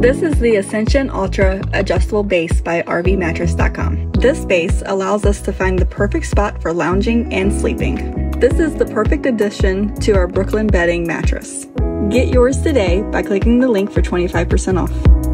This is the Ascension Ultra Adjustable Base by RVmattress.com. This base allows us to find the perfect spot for lounging and sleeping. This is the perfect addition to our Brooklyn bedding mattress. Get yours today by clicking the link for 25% off.